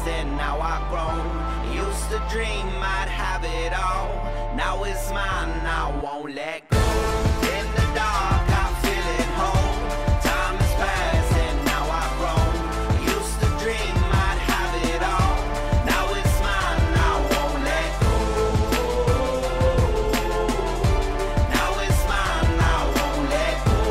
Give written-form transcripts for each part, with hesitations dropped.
and now I've grown. Used to dream I'd have it all. Now it's mine, I won't let go. In the dark, I feel at home. Time has passed and now I've grown. Used to dream I'd have it all. Now it's mine, I won't let go. Now it's mine, I won't let go.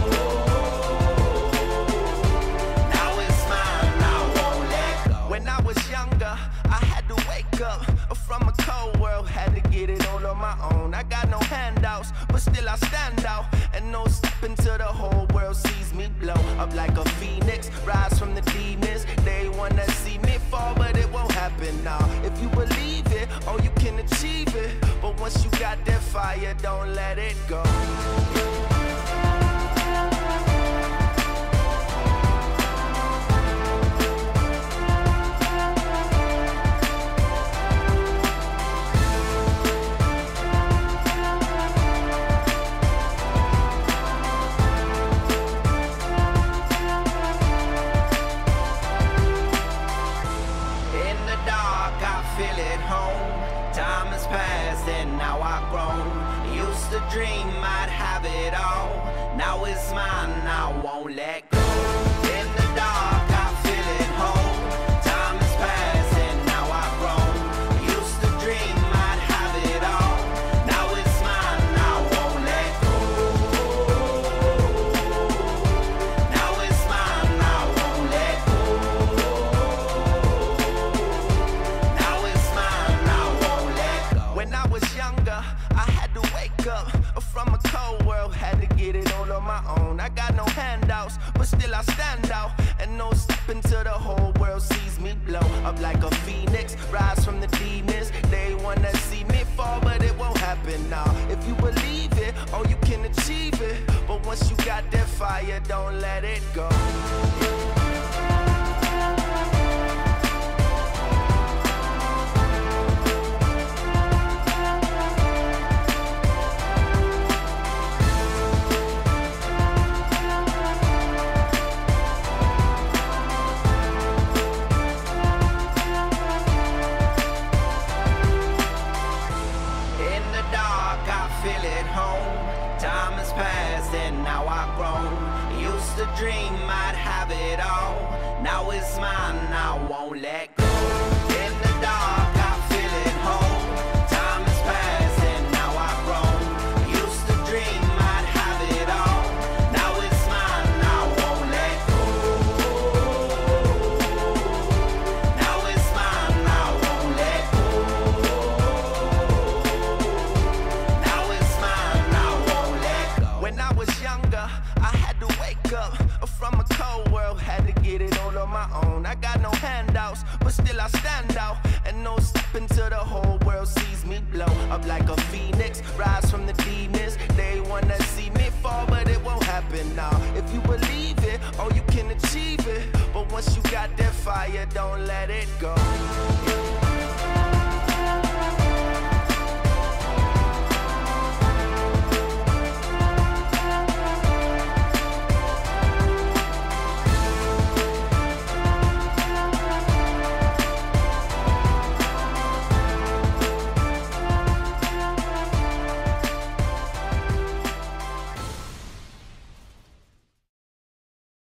Now it's mine, I won't let go. When I was younger, I had to wake up from a cold world, had to get it all on my own. I got no handouts, but still I stand out. And no stepping till the whole world sees me blow up like a phoenix, rise from the demons. They wanna see me fall, but it won't happen now. If you believe it, oh, you can achieve it. But once you got that fire, don't let it go. Feel at home. Time has passed and now I've grown. Used to dream I'd have it all. Now it's mine, I won't let go. In the dark, I feel at home. Time has passed and now I've grown. Used to dream I'd have it all. Now it's mine, I won't let go. Now it's mine, I won't let go. When I was younger, I had to wake up from a cold world, had to get it all on my own. I got no handouts, but still I stand out. And no stepping till the whole world sees me blow up like a phoenix, rise from the demons. They wanna see me fall, but it won't happen now. If you believe it, oh, you can achieve it. But once you got that fire, don't let it go. Feel at home. Time has passed and now I've grown. Used to dream I'd have it all. Now it's mine, I won't let go. In the dark, I feel at home. Time has passed and now I've grown. Used to dream I'd have it all. Now it's mine, I won't let go. Now it's mine, I won't let go. When I was younger, I had to wake up from a cold world, had to get it all on my own. I got no handouts, but still I stand out. And no stepping till the whole world sees me blow up like a phoenix, rise from the demons. They wanna see me fall, but it won't happen now. If you believe it, oh, you can achieve it. But once you got that fire, don't let it go.